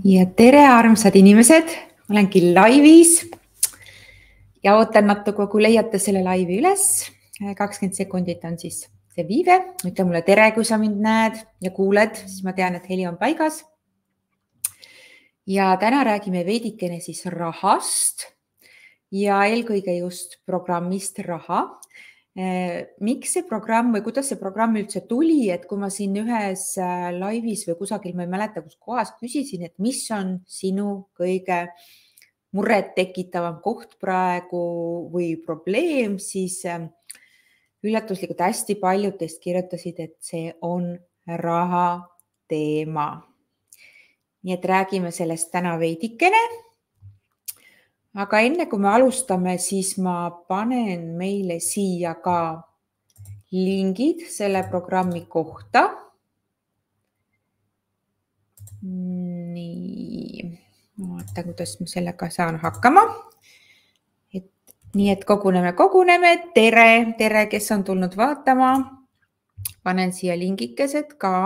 Ja tere, armsad inimesed, olengi laivis ja ootan natuke, kui leiate selle laivi üles. 20 sekundit on siis see viive. Ütle mulle tere, kui sa mind näed ja kuuled, siis ma tean, et heli on paigas. Ja täna räägime veidikene siis rahast ja eelkõige just programmist raha. Miks see programm või kuidas see programm üldse tuli, et kui ma siin ühes laivis või kusagil, ma ei mäleta, kus kohas küsisin, et mis on sinu kõige muret tekitavam koht praegu või probleem, siis üllatuslikult hästi paljud teist kirjutasid, et see on raha teema. Nii et räägime sellest täna veidikene. Aga enne kui me alustame, siis ma panen meile siia ka lingid selle programmi kohta. Nii, ma vaatan, kuidas ma sellega saan hakkama. Nii et koguneme. Tere, kes on tulnud vaatama. Panen siia lingikesed ka.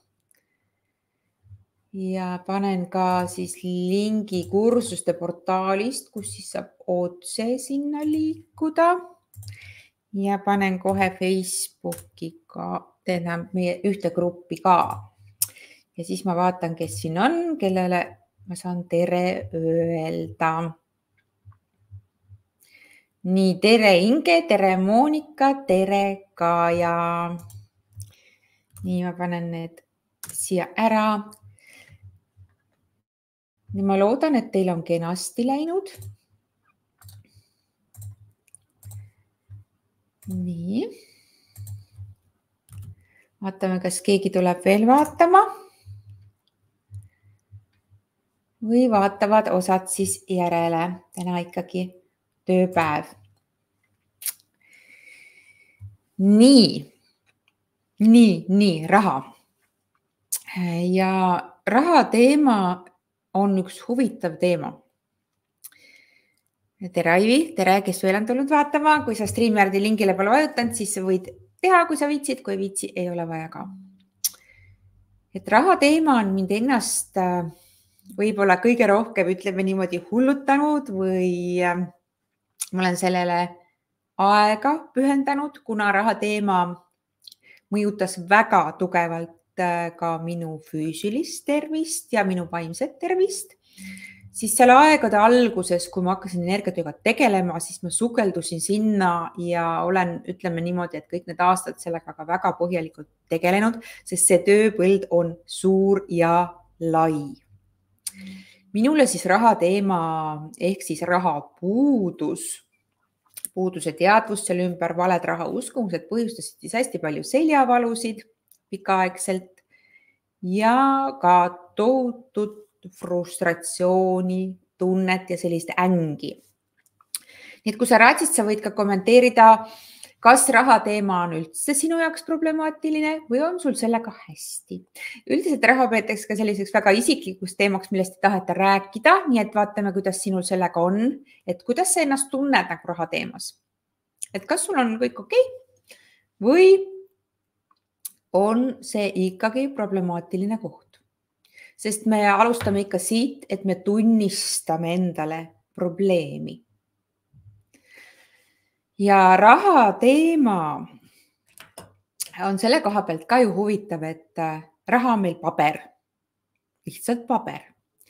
Ja panen ka siis lingi kursuste portaalist, kus siis saab otse sinna liikuda. Ja panen kohe Facebooki ka, meie ühte gruppi ka. Ja siis ma vaatan, kes siin on, kellele ma saan tere öelda. Nii, tere Inge, tere Monika, tere Kaja. Nii, ma panen need siia ära. Nii ma loodan, et teil on kenasti läinud. Nii. Vaatame, kas keegi tuleb veel vaatama. Või vaatavad osad siis järele. Täna ikkagi tööpäev. Nii, raha. Ja raha teema on üks huvitav teema. Tere Aivi, tere, kes veel on tulnud vaatama. Kui sa StreamYardi lingile pole vajutanud, siis võid teha, kui sa viitsid, kui viitsi, ei ole vaja ka. Et raha teema on mind ennast võib-olla kõige rohkem, ütleme niimoodi, hullutanud või ma olen sellele aega pühendanud, kuna raha teema mõjutas väga tugevalt ka minu füüsilist tervist ja minu vaimset tervist, siis selle aegade alguses, kui ma hakkasin energiatööga tegelema, siis ma sukeldusin sinna ja olen, ütleme niimoodi, et kõik need aastad sellega ka väga põhjalikult tegelenud, sest see tööpõld on suur ja lai. Minule siis raha teema ehk siis raha puuduse teadvust selle ümber, valed raha uskumused põhjustasid siis hästi palju seljavalusid pikaaegselt ja ka tohutut frustratsiooni, tunnet ja sellist ängi. Nii et kui sa raatsid, sa võid ka kommenteerida, kas raha teema on üldse sinu jaoks problemaatiline või on sul sellega hästi. Üldiselt raha peetakse ka selliseks väga isiklikuks teemaks, millest ei taheta rääkida, nii et vaatame, kuidas sinul sellega on, et kuidas sa ennast tunned nagu raha teemas. Et kas sul on kõik okei või on see ikkagi problemaatiline koht. Sest me alustame ikka siit, et me tunnistame endale probleemi. Ja raha teema on selle koha pealt ka ju huvitav, et raha on meil paber, lihtsalt paber.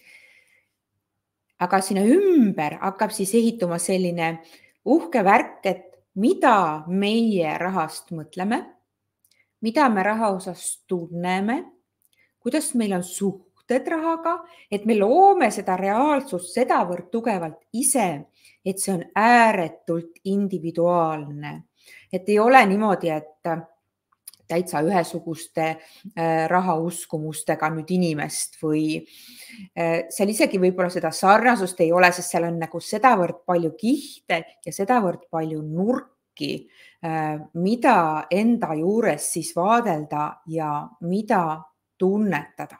Aga sinna ümber hakkab siis ehituma selline uhke värk, et mida meie rahast mõtleme, mida me raha osas tunneme, kuidas meil on suhted rahaga, et me loome seda reaalsust sedavõrd tugevalt ise, et see on ääretult individuaalne. Et ei ole niimoodi, et täitsa ühesuguste rahauskumustega nüüd inimest või seal isegi võib-olla seda sarnasust ei ole, sest seal on nagu sedavõrd palju kihte ja sedavõrd palju nurki, mida enda juures siis vaadelda ja mida tunnetada.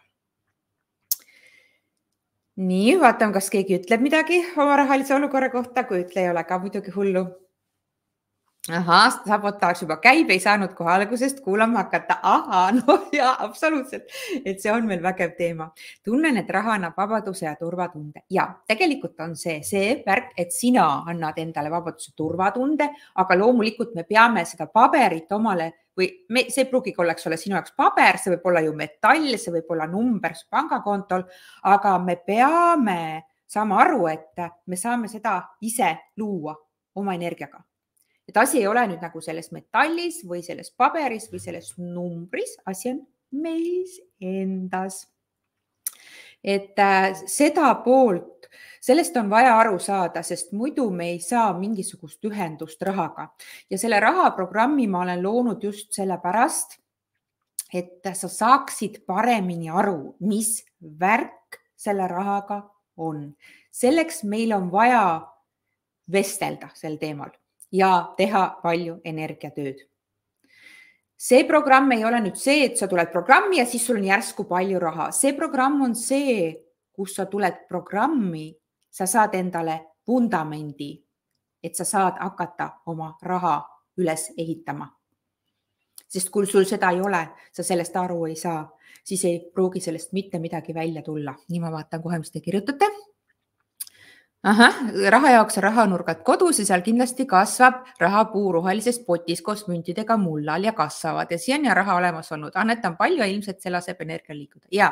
Nii, vaatame, kas keegi ütleb midagi oma rahalise olukorra kohta, kui ütle ei ole ka muidugi hullu. ahah, sabotaaž juba käib, ei saanud kohe algusest kuulama hakata. Aha, no jaa, absoluutselt. Et see on meil vägev teema. Tunnen, et raha annab vabaduse ja turvatunde. Ja tegelikult on see värk, et sina annad endale vabaduse turvatunde, aga loomulikult me peame seda paberit omale või see ei pruugigi olla, eks ole, sinu jaoks paber, see võib olla ju metall, see võib olla number su pangakontol, aga me peame saama aru, et me saame seda ise luua oma energiaga. Et asi ei ole nüüd nagu selles metallis või selles paberis või selles numbris, asi on meis endas. Et seda poolt, sellest on vaja aru saada, sest muidu me ei saa mingisugust ühendust rahaga. Ja selle rahaprogrammi ma olen loonud just sellepärast, et sa saaksid paremini aru, mis värk selle rahaga on. Selleks meil on vaja vestelda sel teemal ja teha palju energiatööd. See programm ei ole nüüd see, et sa tuled programmi ja siis sul on järsku palju raha. See programm on see, kus sa tuled programmi, sa saad endale vundamendi, et sa saad hakata oma raha üles ehitama. Sest kui sul seda ei ole, sa sellest aru ei saa, siis ei pruugi sellest mitte midagi välja tulla. Nii ma vaatan kohe, mis te kirjutate. Raha jaoks on rahanurgad kodus ja seal kindlasti kasvab rahapuu rohelises potis koos müntidega mullal ja kasvavad ja siiani on raha olemas olnud. Annetan palju ja ilmselt see laseb energia liikuda. Ja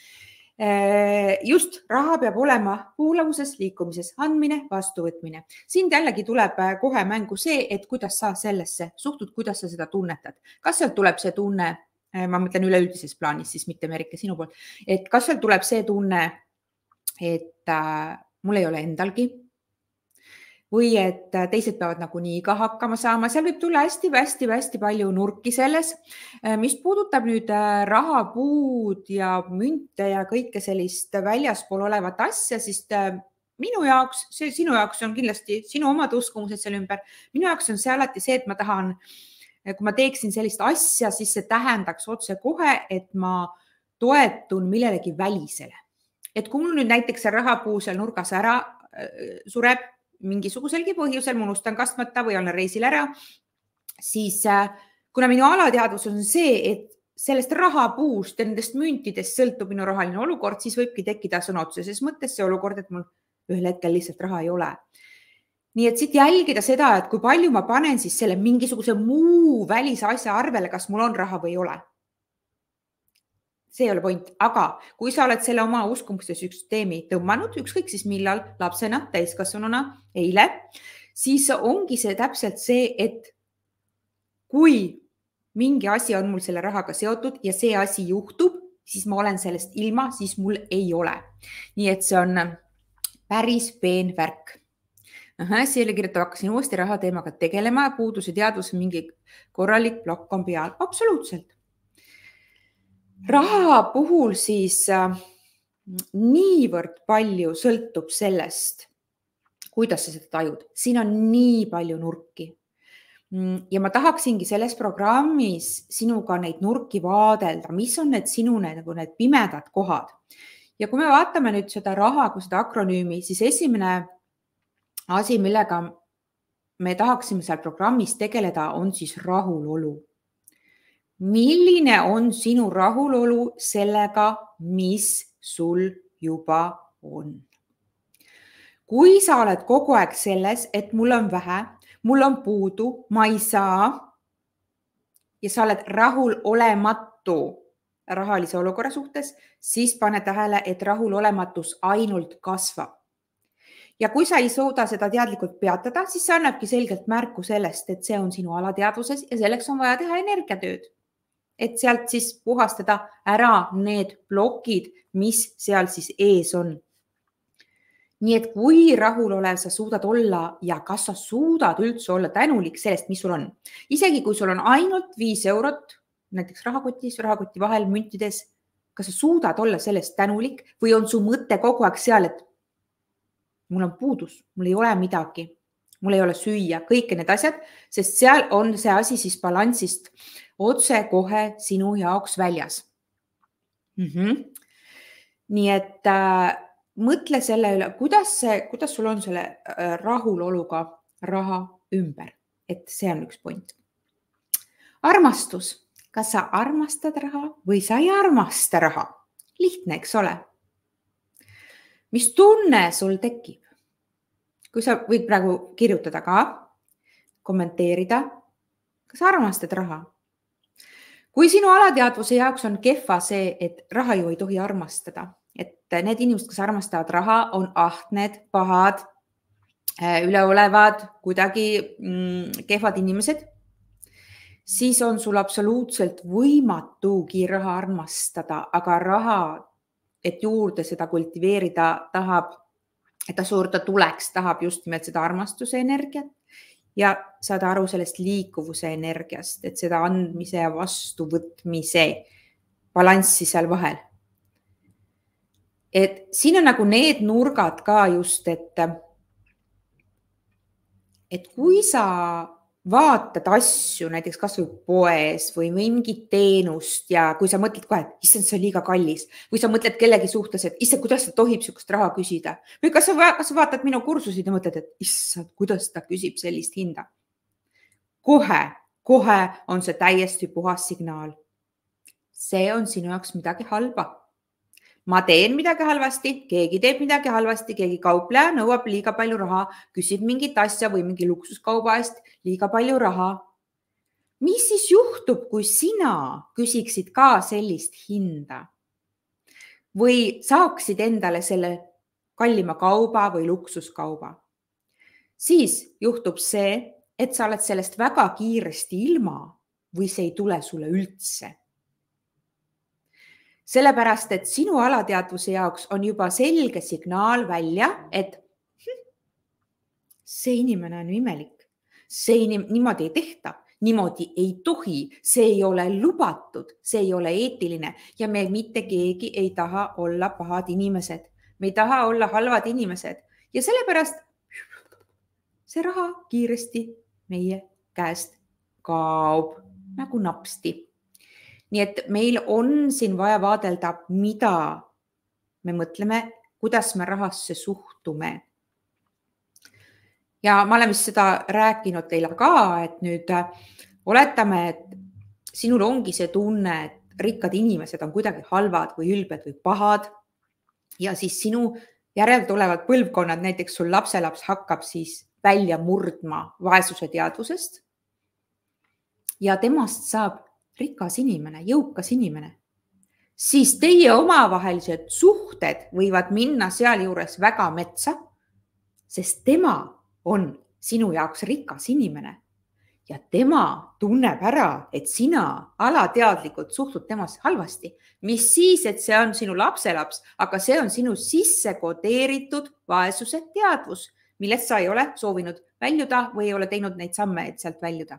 just raha peab olema kuulavuses, liikumises, andmine, vastuvõtmine. Siin jällegi tuleb kohe mängu see, et kuidas sa sellesse suhtud, kuidas sa seda tunnetad. Kas sealt tuleb see tunne, ma mõtlen üleüldises plaanis, siis mitte Merike sinu poolt, et kas sealt tuleb see tunne, et mul ei ole endalgi või et teised peavad nagunii ka hakkama saama. Seal võib tulla hästi palju nurki selles. Mis puudutab nüüd rahapuud ja münte ja kõike sellist väljaspool olevat asja, siis minu jaoks, sinu jaoks on kindlasti sinu omad uskumused selle ümber. Minu jaoks on see alati see, et ma tahan, kui ma teeksin sellist asja, siis see tähendaks otse kohe, et ma toetun millelegi välisele. Et kui mul nüüd näiteks see rahapuu seal nurgas ära sureb mingisuguselgi põhjusel, ma unustan kastmata või olen reisil ära, siis kuna minu alateadvus on see, et sellest rahapuust ja nendest müntidest sõltub minu rahaline olukord, siis võibki tekkida sõna otseses mõttes see olukord, et mul ühel hetkel lihtsalt raha ei ole. Nii et siit jälgida seda, et kui palju ma panen siis selle mingisuguse muu välise asja arvele, kas mul on raha või ei ole. See ei ole point, aga kui sa oled selle oma uskumuste süsteemi tõmmanud, ükskõik siis millal, lapsena, täiskasvanuna, eile, siis ongi see täpselt see, et kui mingi asi on mul selle rahaga seotud ja see asi juhtub, siis ma olen sellest ilma, siis mul ei ole. Nii et see on päris peen värk. Siia kirjutab, hakkasin uuesti raha teemaga tegelema, puuduse teadvus mingi korralik plokk on peal. Absoluutselt. Raha puhul siis niivõrd palju sõltub sellest, kuidas sa seda tajud. Siin on nii palju nurki. Ja ma tahaksingi selles programmis sinuga neid nurki vaadelda, mis on need sinu need pimedad kohad. Ja kui me vaatame nüüd seda raha kui seda akronüümi, siis esimene asi, millega me tahaksime seal programmis tegeleda, on siis rahulolu. Milline on sinu rahulolu sellega, mis sul juba on? Kui sa oled kogu aeg selles, et mul on vähe, mul on puudu, ma ei saa ja sa oled rahulolematu rahalise olukorra suhtes, siis pane tähele, et rahulolematus ainult kasvab. Ja kui sa ei suuda seda teadlikult peatada, siis see annabki selgelt märku sellest, et see on sinu alateadvuses ja selleks on vaja teha energiatööd. Et sealt siis puhastada ära need plokid, mis seal siis ees on. Nii et kui rahulolev sa suudad olla ja kas sa suudad üldse olla tänulik sellest, mis sul on. Isegi kui sul on ainult 5 eurot, näiteks rahakotis, rahakoti vahel, müntides, kas sa suudad olla sellest tänulik või on su mõte kogu aeg seal, et mul on puudus, mul ei ole midagi, mul ei ole süüa, kõik need asjad, sest seal on see asi siis balansist otse kohe sinu jaoks väljas. Nii et mõtle selle üle, kuidas sul on selle rahuloluga raha ümber. et see on üks point. Armastus. Kas sa armastad raha või sa ei armasta raha? Lihtne, eks ole. Mis tunne sul tekib? Kui sa võid praegu kirjutada ka, kommenteerida, kas armastad raha? Kui sinu alateadvuse jaoks on kehva see, et raha ju ei tohi armastada, et need inimesed, kes armastavad raha, on ahned, pahad, üleolevad, kuidagi kehvad inimesed, siis on sul absoluutselt võimatugi raha armastada, aga raha, et juurde seda kultiveerida tahab, et ta juurde tuleks, tahab just nimelt seda armastuse energiat ja saada aru sellest liikuvuse energiast, et seda andmise ja vastuvõtmise balanssi seal vahel. Et siin on nagu need nurgad ka just, et kui sa vaatad asju näiteks kas või poes või mingit teenust ja kui sa mõtled kohe, et issand, see on liiga kallis või sa mõtled kellegi suhtes, et issand, kuidas ta tohib sihukest raha küsida või kas sa vaatad minu kursusid ja mõtled, et issand, kuidas ta küsib sellist hinda. Kohe on see täiesti puhas signaal. See on sinu jaoks midagi halba. Ma teen midagi halvasti, keegi teeb midagi halvasti, keegi kaupleja nõuab liiga palju raha, küsib mingit asja või mingi luksuskauba eest liiga palju raha. Mis siis juhtub, kui sina küsiksid ka sellist hinda? Või saaksid endale selle kallima kauba või luksuskauba? Siis juhtub see, et sa oled sellest väga kiiresti ilma või see ei tule sulle üldse. Sellepärast, et sinu alateadvuse jaoks on juba selge signaal välja, et see inimene on imelik, see niimoodi ei tehta, niimoodi ei tohi, see ei ole lubatud, see ei ole eetiline ja me mitte keegi ei taha olla pahad inimesed, me ei taha olla halvad inimesed ja sellepärast see raha kiiresti meie käest kaob nagu napsti. Nii et meil on siin vaja vaadelda, mida me mõtleme, kuidas me rahasse suhtume. Ja ma olen vist seda rääkinud teile ka, et nüüd oletame, et sinul ongi see tunne, et rikkad inimesed on kuidagi halvad või ülbed või pahad ja siis sinu järel tulevad põlvkonnad, näiteks sul lapselaps hakkab siis välja murdma vaesuse teadvusest ja temast saab rikas inimene, jõukas inimene, siis teie omavahelised suhted võivad minna sealjuures väga metsa, sest tema on sinu jaoks rikas inimene ja tema tunneb ära, et sina alateadlikult suhtud temasse halvasti. Mis siis, et see on sinu lapselaps, aga see on sinu sisse kodeeritud vaesuse teadvus, millest sa ei ole soovinud väljuda või ei ole teinud neid samme, et sealt väljuda.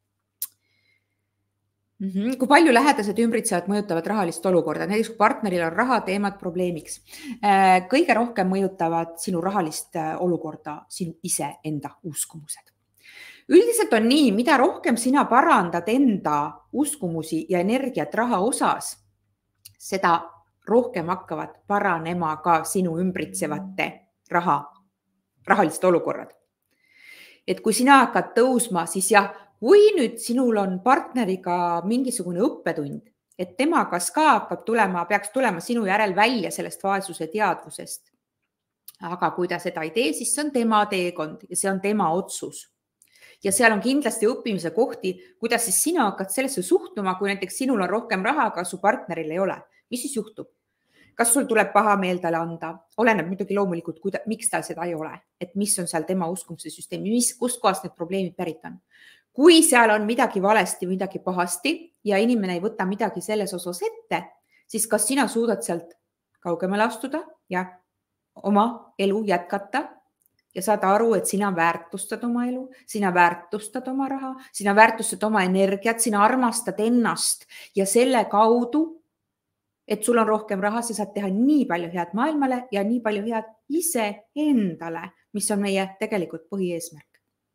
Kui palju lähedased ümbritsevad mõjutavad rahalist olukorda? Näiteks kui partneril on raha teemad probleemiks. Kõige rohkem mõjutavad sinu rahalist olukorda sinu iseenda uskumused. Üldiselt on nii, mida rohkem sina parandad enda uskumusi ja energiat raha osas, seda rohkem hakkavad paranema ka sinu ümbritsevate rahalised olukorrad. Et kui sina hakkad tõusma, siis jah, kui nüüd sinul on partneriga mingisugune õppetund, et tema kas ka peaks tulema sinu järel välja sellest vaesuse teadvusest. Aga kui ta seda ei tee, siis see on tema teekond ja see on tema otsus. Ja seal on kindlasti õppimise kohti, kuidas siis sina hakkad sellesse suhtuma, kui näiteks sinul on rohkem raha, aga su partneril ei ole. Mis siis juhtub? Kas sul tuleb paha meel talle anda? Oleneb muidugi loomulikult, miks tal seda ei ole, et mis on seal tema uskumuse süsteemi, kust kohast need probleemid pärit on. Kui seal on midagi valesti, midagi pahasti ja inimene ei võta midagi selles osas ette, siis kas sina suudad sealt kaugemale astuda ja oma elu jätkata ja saada aru, et sina väärtustad oma elu, sina väärtustad oma raha, sina väärtustad oma energiat, sina armastad ennast ja selle kaudu, et sul on rohkem raha, sa saad teha nii palju head maailmale ja nii palju head ise endale, mis on meie tegelikult põhieesmärk.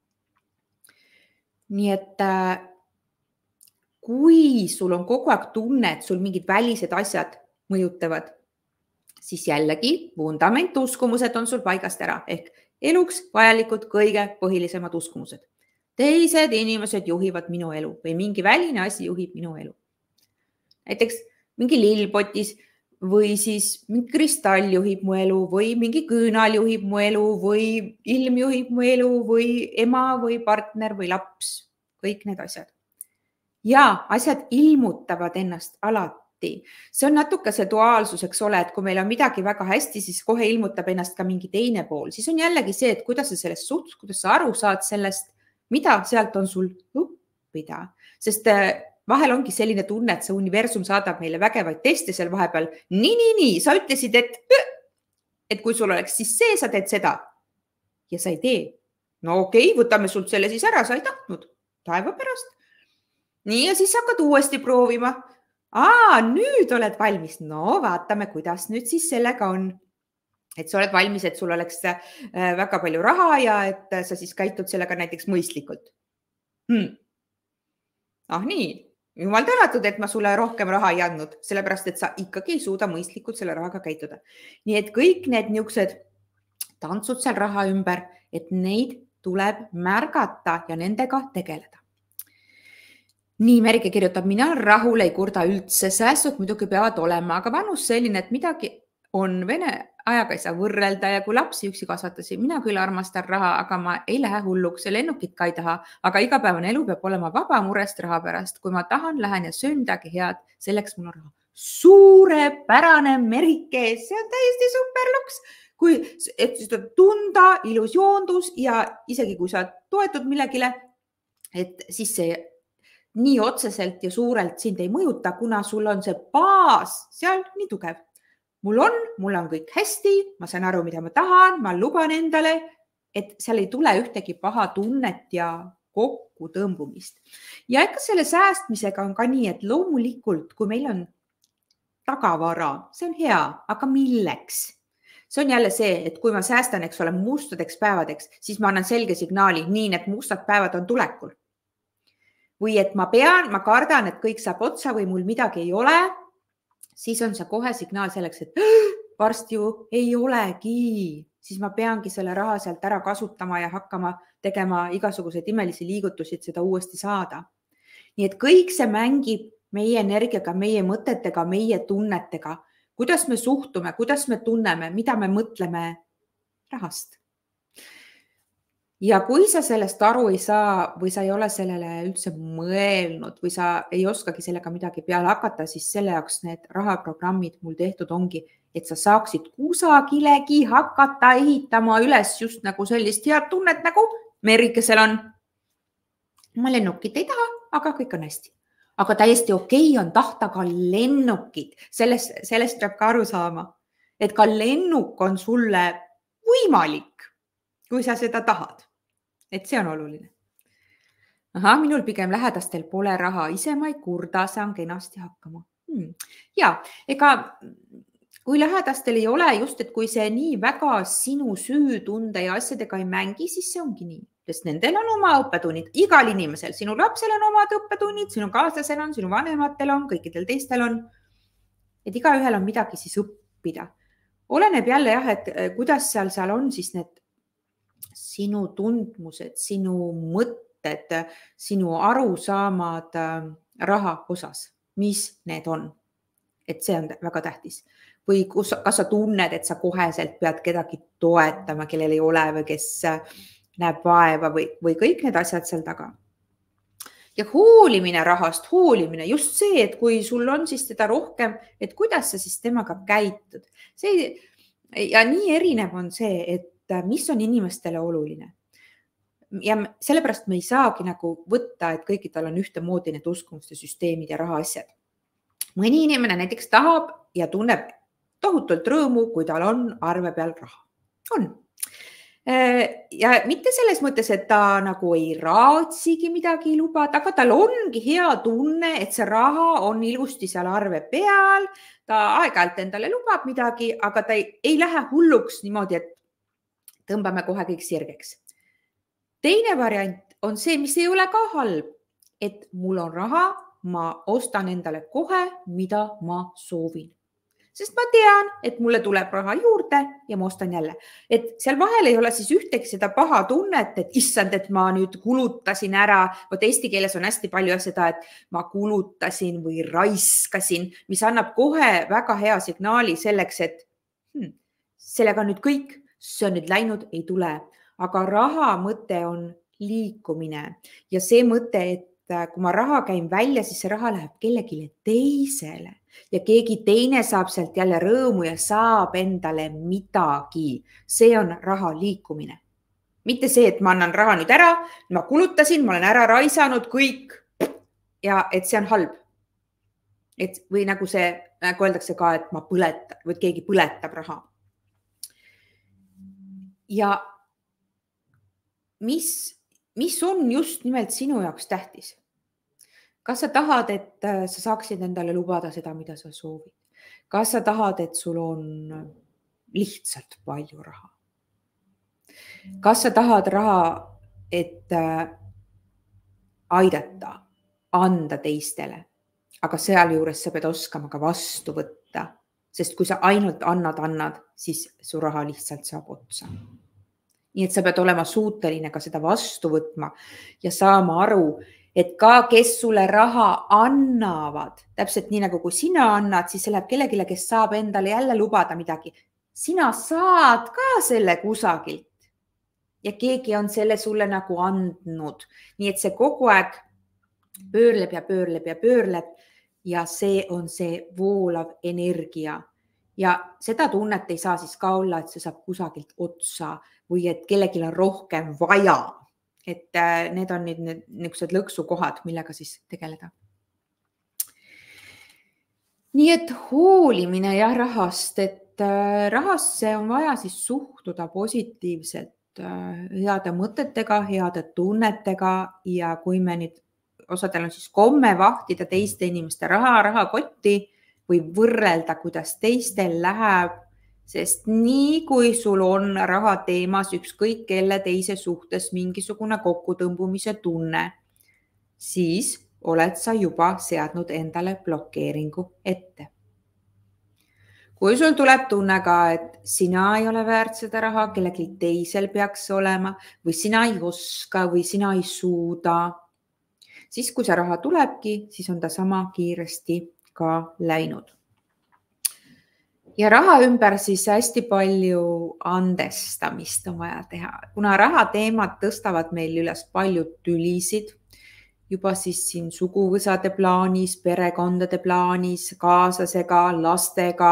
Nii et kui sul on kogu aeg tunne, et sul mingid välised asjad mõjutavad, siis jällegi vundament, uskumused on sul paigast ära ehk eluks vajalikud kõige põhilisemad uskumused. teised inimesed juhivad minu elu või mingi väline asi juhib minu elu. Näiteks mingi lillpotis või siis mingi kristall juhib mu elu või mingi küünal juhib mu elu või ilm juhib mu elu või ema või partner või laps, kõik need asjad. Ja asjad ilmutavad ennast alati. See on natuke see duaalsus, eks ole, et kui meil on midagi väga hästi, siis kohe ilmutab ennast ka mingi teine pool. Siis on jällegi see, et kuidas sa sellest suhtud, kuidas sa aru saad sellest, mida sealt on sul õppida. Sest vahel ongi selline tunne, et see universum saadab meile vägevaid teste seal vahepeal. Nii, sa ütlesid, et kui sul oleks siis see, sa teed seda. Ja sa ei tee. No okei, võtame sult selle siis ära, sa ei tahtnud. Taeva pärast. Nii ja siis hakkad uuesti proovima. Nüüd oled valmis. No vaatame, kuidas nüüd siis sellega on. Et sa oled valmis, et sul oleks väga palju raha ja et sa siis käitud sellega näiteks mõistlikult. Nii, jumal tänatud, et ma sulle rohkem raha ei andnud, sellepärast, et sa ikkagi ei suuda mõistlikult selle rahaga käituda. Nii et kõik need niisugused tantsud seal raha ümber, et neid tuleb märgata ja nendega tegeleda. Nii, Merike kirjutab, mina rahul ei kurda üldse, säästud muidugi peavad olema, aga vanus selline, et midagi on vene ajaga ei saa võrrelda ja kui lapsi üksi kasvatasin, mina küll armastan raha, aga ma ei lähe hulluks ja lennukit ka ei taha, aga igapäevane elu peab olema vaba murest raha pärast. Kui ma tahan, lähen ja söön midagi head, selleks mul on raha. Suurepärane, Merike, see on täiesti superluks. Et seda tunda, ilus joondus ja isegi kui sa toetud millegile, et siis see nii otseselt ja suurelt sind ei mõjuta, kuna sul on see baas seal nii tugev. Mul on kõik hästi, ma saan aru, mida ma tahan, ma luban endale, et seal ei tule ühtegi paha tunnet ja kokku tõmbumist. Ja ikka selle säästmisega on ka nii, et loomulikult, kui meil on tagavara, see on hea, aga milleks? See on jälle see, et kui ma säästan, eks ole, mustadeks päevadeks, siis ma annan selge signaali, nii need mustad päevad on tulekul. Või et ma kardan, et kõik saab otsa või mul midagi ei ole, siis on see kohe signaal selleks, et varsti ju ei olegi. Siis ma peangi selle raha sealt ära kasutama ja hakkama tegema igasuguseid imelisi liigutusi, et seda uuesti saada. Nii et kõik see mängib meie energiaga, meie mõtetega, meie tunnetega, kuidas me suhtume, kuidas me tunneme, mida me mõtleme rahast. Ja kui sa sellest aru ei saa või sa ei ole sellele üldse mõelnud või sa ei oskagi sellega midagi peale hakata, siis selle jaoks need rahaprogrammid mul tehtud ongi, et sa saaksid kusagilegi hakata ehitama üles just nagu sellist head tunnet, nagu Merikesel on. Ma lennukit ei taha, aga kõik on hästi. Aga täiesti okei on tahta ka lennukit. Sellest peab ka aru saama, et ka lennuk on sulle võimalik, kui sa seda tahad. Et see on oluline. Minul pigem lähedastel pole raha, ise ma ei kurda, saan kenasti hakkama. Ja, ega kui lähedastel ei ole just, et kui see nii väga sinu süütunde ja asjadega ei mängi, siis see ongi nii. Sest nendel on oma õppetunnid, igal inimesel, sinu lapsel on omad õppetunnid, sinu kaaslasel on, sinu vanematel on, kõikidel teistel on. Et igaühel on midagi siis õppida. Oleneb jälle jah, et kuidas seal on siis need sinu tundmused, sinu mõtted, sinu arusaamad raha osas, mis need on. Et see on väga tähtis. Või kas sa tunned, et sa koheselt pead kedagi toetama, kellel ei ole või kes näeb vaeva või kõik need asjad seal taga. Ja hoolimine rahast, hoolimine, just see, et kui sul on siis teda rohkem, et kuidas sa siis temaga käitud. Ja nii erinev on see, et mis on inimestele oluline. Ja sellepärast me ei saagi nagu võtta, et kõikidel on ühtemoodi need uskumuste süsteemid ja rahaasjad. Mõni inimene näiteks tahab ja tunneb tohutult rõõmu, kui tal on arve peal raha. On. Ja mitte selles mõttes, et ta nagu ei raatsigi midagi lubada, aga tal ongi hea tunne, et see raha on ilusti seal arve peal, ta aeg-ajalt endale lubab midagi, aga ta ei lähe hulluks niimoodi, et tõmbame kohe kõik sirgeks. Teine variant on see, mis ei ole ka halb, et mul on raha, ma ostan endale kohe, mida ma soovin. sest ma tean, et mulle tuleb raha juurde ja ma ostan jälle. Et seal vahel ei ole siis ühtegi seda paha tunnet, et issand, et ma nüüd kulutasin ära. Vot eesti keeles on hästi palju seda, et ma kulutasin või raiskasin, mis annab kohe väga hea signaali selleks, et sellega on nüüd kõik, see on nüüd läinud, ei tule. Aga raha mõte on liikumine ja see mõte, et kui ma raha käin välja, siis see raha läheb kellelegi teisele ja keegi teine saab sealt jälle rõõmu ja saab endale midagi. See on raha liikumine. Mitte see, et ma annan raha nüüd ära, ma kulutasin, ma olen ära raisanud kõik ja et see on halb. Või nagu see, nagu öeldakse ka, et ma põletan või keegi põletab raha. Ja mis on just nimelt sinu jaoks tähtis? Kas sa tahad, et sa saaksid endale lubada seda, mida sa soovid? Kas sa tahad, et sul on lihtsalt palju raha? Kas sa tahad raha, et aidata, anda teistele? Aga sealjuures sa pead oskama ka vastu võtta, sest kui sa ainult annad, siis su raha lihtsalt saab otsa. Nii et sa pead olema suuteline ka seda vastu võtma ja saama aru, et ka kes sulle raha annavad, täpselt nii nagu kui sina annad, siis see läheb kellelegi, kes saab endale jälle lubada midagi. Sina saad ka selle kusagilt ja keegi on selle sulle nagu andnud. Nii et see kogu aeg pöörleb ja pöörleb ja pöörleb ja see on see voolav energia. Ja seda tunnet ei saa siis ka olla, et see saab kusagilt otsa või et kellelgi on rohkem vaja. Et need on nüüd niisugused lõksukohad, millega siis tegeleda. Nii et hoolimine ja rahast, et rahasse on vaja siis suhtuda positiivselt heade mõtetega, heade tunnetega ja kui me nüüd osadel on siis komme vahtida teiste inimeste rahakotti või võrrelda, kuidas teistel läheb, sest nii kui sul on raha teemas ükskõik kelle teise suhtes mingisugune kokkutõmbumise tunne, siis oled sa juba seadnud endale blokeeringu ette. Kui sul tuleb tunne ka, et sina ei ole väärt seda raha, kellelgi teisel peaks olema või sina ei oska või sina ei suuda, siis kui see raha tulebki, siis on ta sama kiiresti ka läinud. Ja raha ümber siis hästi palju andestamist on vaja teha, kuna raha teemad tõstavad meil üles paljud tülisid, juba siis siin suguvõsade plaanis, perekondade plaanis, kaaslasega, lastega,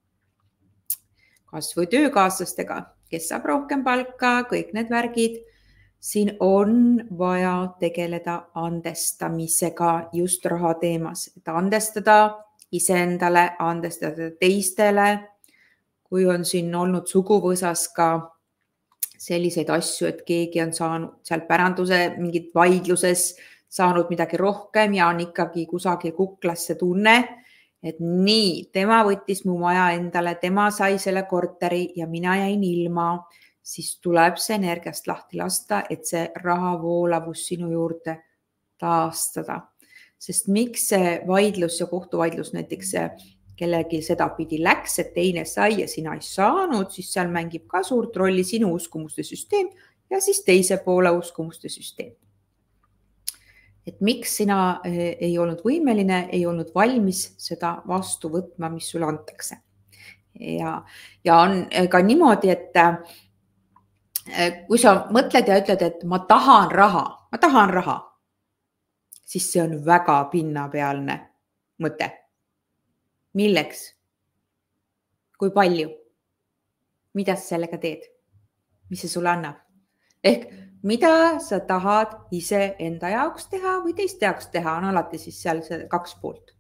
kas või töökaaslastega, kes saab rohkem palka, kõik need värgid. Siin on vaja tegeleda andestamisega just raha teemas, et andestada iseendale, andestada teistele, kui on siin olnud suguvõsas ka selliseid asju, et keegi on saanud seal päranduse mingit vaidluses, saanud midagi rohkem ja on ikkagi kusagil kuklasse tunne, et nii, tema võttis mu maja endale, tema sai selle korteri ja mina jäin ilma, siis tuleb see energiast lahti lasta, et see rahavoolavus sinu juurde taastada. Sest miks see vaidlus ja kohtuvaidlus näiteks kellegi sedapidi läks, et teine sai ja sina ei saanud, siis seal mängib ka suurt rolli sinu uskumuste süsteem ja siis teise poole uskumuste süsteem. Et miks sina ei olnud võimeline, ei olnud valmis seda vastu võtma, mis sulle antakse. Ja on ka niimoodi, et kui sa mõtled ja ütled, et ma tahan raha, siis see on väga pinnapealne mõte. Milleks? Kui palju? Mida sa sellega teed? Mis see sulle annab? Ehk mida sa tahad ise enda jaoks teha või teiste jaoks teha, on alati siis seal see 2 poolt.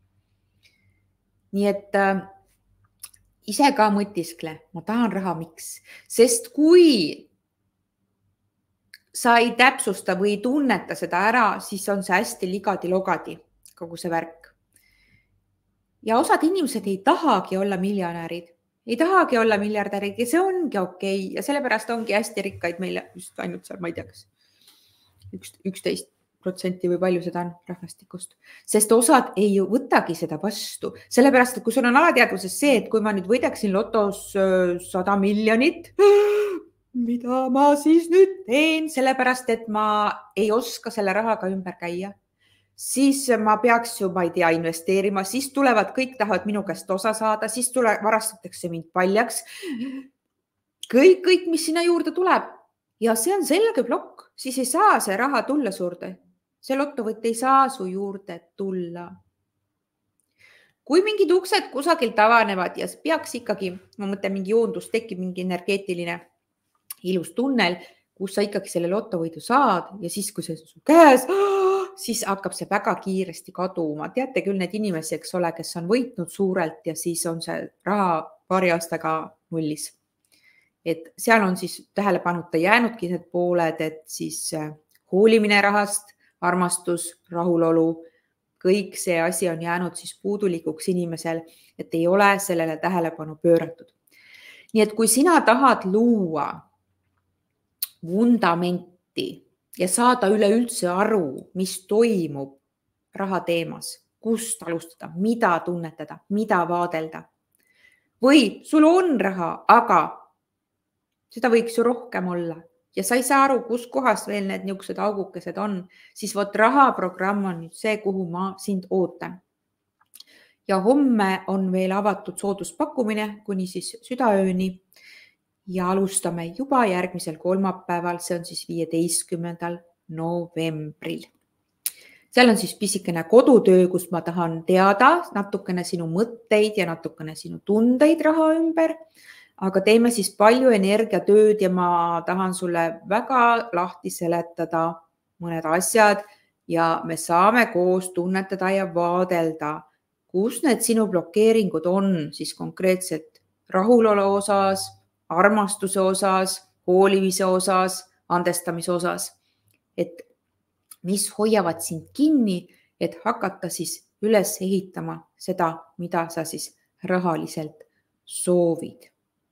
Nii et ise ka mõtiskle, ma tahan raha, miks? Sest kui sa ei täpsusta või ei tunneta seda ära, siis on see hästi ligadi-logadi, kogu see värk. Ja osad inimesed ei tahagi olla miljonärid, ei tahagi olla miljardärid ja see ongi okei. Ja sellepärast ongi hästi rikkaid meil just ainult seal, ma ei tea, kas 11 või palju seda on rahvastikust, sest osad ei võtagi seda vastu, sellepärast, et kui sul on alateadvuses see, et kui ma nüüd võidaksin lotos 100 miljonit, mida ma siis nüüd teen, sellepärast, et ma ei oska selle rahaga ümber käia, siis ma peaks ju, ma ei tea, investeerima, siis tulevad, kõik tahavad minu käest osa saada, siis varastatakse mind paljaks. Kõik, mis sinna juurde tuleb ja see on selge plokk, siis ei saa see raha tulla juurde. See lotovõtt ei saa su juurde tulla. Kui mingid uksed kusagilt avanevad ja peaks ikkagi, ma mõtlen, mingi joondus, tekib mingi energeetiline ilus tunnel, kus sa ikkagi selle lotovõidu saad ja siis, kui see on su käes, siis hakkab see väga kiiresti kaduma. Teate küll need inimesi, eks ole, kes on võitnud suurelt ja siis on see raha paari aastaga nullis. Et seal on siis tähelepanuta jäänudki need pooled, et siis hoolimine rahast, armastus, rahulolu, kõik see asi on jäänud siis puudulikuks inimesel, et ei ole sellele tähelepanu pööratud. Nii et kui sina tahad luua vundamenti ja saada üleüldse aru, mis toimub raha teemas, kust alustada, mida tunnetada, mida vaadelda. Või sul on raha, aga seda võiks ju rohkem olla. Ja sa ei saa aru, kus kohas veel need niisugused augukesed on, siis vot rahaprogramm on nüüd see, kuhu ma sind ootan. Ja homme on veel avatud sooduspakkumine kuni siis südaööni ja alustame juba järgmisel kolmapäeval, see on siis 15. novembril. Seal on siis pisikene kodutöö, kus ma tahan teada natukene sinu mõtteid ja natukene sinu tundeid raha ümber. Aga teeme siis palju energiatööd ja ma tahan sulle väga lahti seletada mõned asjad ja me saame koos tunnetada ja vaadelda, kus need sinu blokeeringud on siis konkreetselt rahulolu osas, armastuse osas, hoolimise osas, andestamise osas, et mis hoiavad sind kinni, et hakata siis üles ehitama seda, mida sa siis rahaliselt soovid.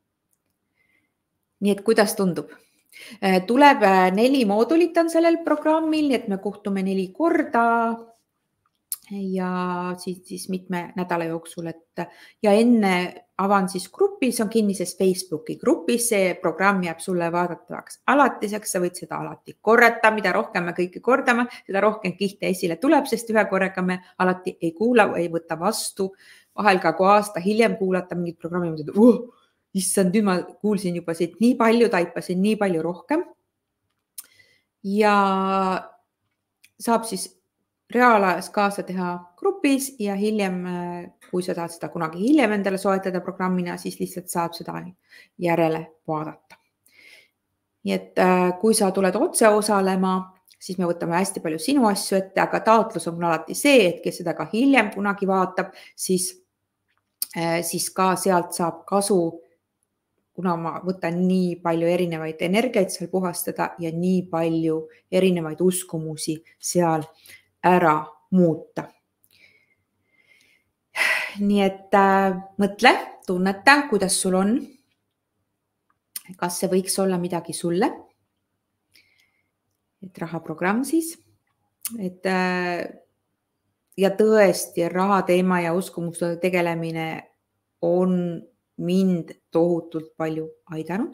Nii et kuidas tundub? Tuleb 4 moodulit on sellel programmil, et me kohtume 4 korda ja siis mitme nädala jooksul. Ja enne avan siis gruppi, see on kinnises Facebooki grupis, see programm jääb sulle vaadatavaks alatiseks, sa võid seda alati korrata, mida rohkem me kõike kordame, seda rohkem kihte esile tuleb, sest ühe korraga me alati ei kuula või ei võta vastu. Vahel ka kui aasta hiljem kuulata mingit programmi, issand, nüüd ma kuulsin juba siit nii palju, taipasin nii palju rohkem. Ja saab siis reaalajas kaasa teha grupis ja hiljem, kui sa tahad seda kunagi hiljem endale soetada programmina, siis lihtsalt saab seda järele vaadata. Nii et kui sa tuled otse osalema, siis me võtame hästi palju sinu asju ette, aga taotlus on alati see, et kes seda ka hiljem kunagi vaatab, siis ka sealt saab kasu, kuna ma võtan nii palju erinevaid energiaid seal puhastada ja nii palju erinevaid uskumusi seal ära muuta. Nii et mõtle, tunneta, kuidas sul on. Kas see võiks olla midagi sulle? Et rahaprogramm siis. Ja tõesti raha teema ja uskumuste tegelemine on mind tohutult palju aidanud.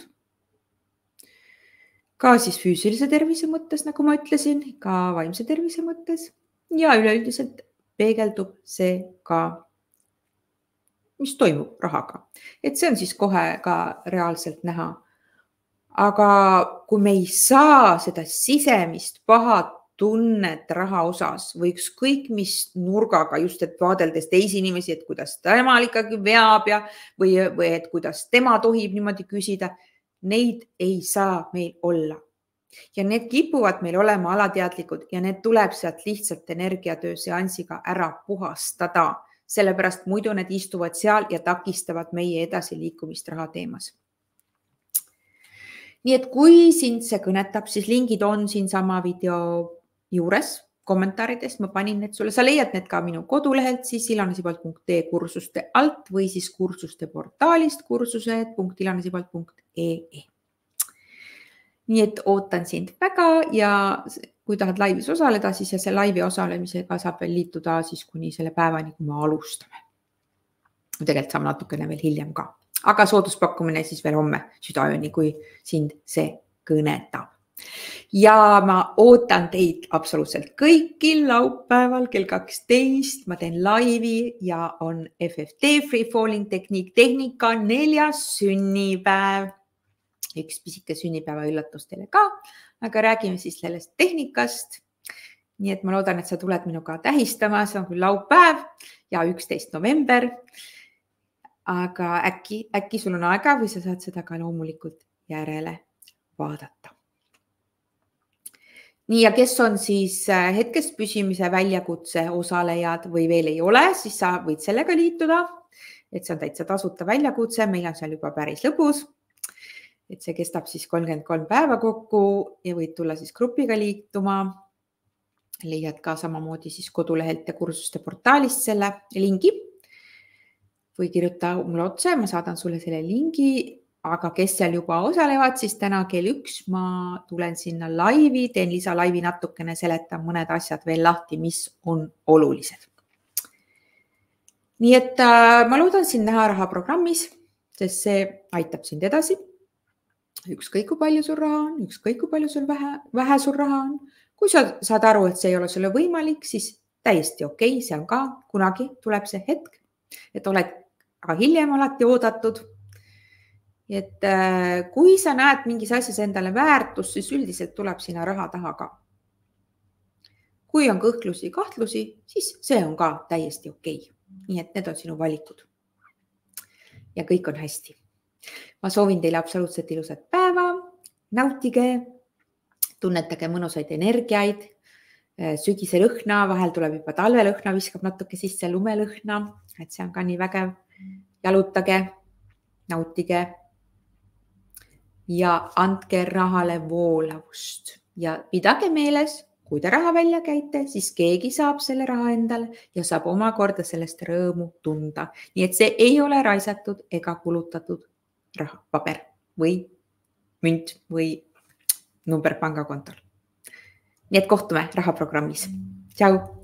Ka siis füüsilise tervise mõttes, nagu ma ütlesin, ka vaimse tervise mõttes ja üleüldiselt peegeldub see ka, mis toimub rahaga. Et see on siis kohe ka reaalselt näha. Aga kui me ei saa seda sisemist pahat tunnet raha osas või ükskõik mis nurgaga, just et vaadeldes teisi inimesi, et kuidas temal ikkagi veab või et kuidas tema tohib niimoodi küsida, neid ei saa meil olla. Ja need kipuvad meil olema alateadlikud ja need tuleb sealt lihtsalt energiatöö seansiga ära puhastada, sellepärast muidu need istuvad seal ja takistavad meie edasiliikumist raha teemas. Nii et kui sind see kõnetab, siis lingid on siin sama video juures, kommentaaridest, ma panin need sulle, sa leiad need ka minu kodulehelt, siis ilanesipalt.ee kursuste alt või siis kursuste portaalist kursused.ilanesipalt.ee. Nii et ootan sind väga ja kui tahad laivis osaleda, siis see laivi osalemisega saab veel liituda siis kuni selle päevani, kui me alustame. Tegelikult saame natukene veel hiljem ka, aga sooduspakkumine siis veel homme südaööni, kui sind see kõnetab. Ja ma ootan teid absoluutselt kõiki laupäeval kell 12. Ma teen laivi ja on FFT Free Falling tehnika 4. sünnipäev. Üks pisike sünnipäeva üllatus teile ka, aga räägime siis sellest tehnikast. Nii et ma loodan, et sa tuled minuga tähistama, see on küll laupäev ja 11. november. Aga äkki sul on aega või sa saad seda ka loomulikult järele vaadata. Nii, ja kes on siis hetkest püsimise väljakutse osalejad või veel ei ole, siis sa võid sellega liituda. Et see on täitsa tasuta väljakutse, meil on seal juba päris lõbus. Et see kestab siis 33 päeva kokku ja võid tulla siis grupiga liituma. Leiad ka samamoodi siis kodulehelt ja kursuste portaalist selle lingi. Või kirjuta mulle otse, ma saadan sulle selle lingi. Aga kes seal juba osalevad, siis täna kell 1 ma tulen sinna laivi, teen lisalaivi natukene, seletan mõned asjad veel lahti, mis on olulised. Nii et ma loodan sind näha rahaprogrammis, sest see aitab sind edasi. Ükskõik kui palju sul raha on, ükskõik kui palju sul vähe sul raha on. Kui sa saad aru, et see ei ole sulle võimalik, siis täiesti okei, see on ka, kunagi tuleb see hetk, et oled aga hiljem alati oodatud. Et kui sa näed mingis asjas endale väärtust, siis üldiselt tuleb sinna raha taha ka. Kui on kõhklusi, kahtlusi, siis see on ka täiesti okei. Nii et need on sinu valikud. Ja kõik on hästi. Ma soovin teile absoluutselt ilusat päeva, nautige, tunnetage mõnusaid energiaid, sügise lõhna, vahel tuleb juba talvelõhna, viskab natuke sisse lumelõhna, et see on ka nii vägev. Jalutage, nautige. Ja andke rahale voolavust ja pidage meeles, kui te raha välja käite, siis keegi saab selle raha endale ja saab omakorda sellest rõõmu tunda. Nii et see ei ole raisatud ega kulutatud raha, paber või münt või number pangakontol. Nii et kohtume rahaprogrammis. Tšau!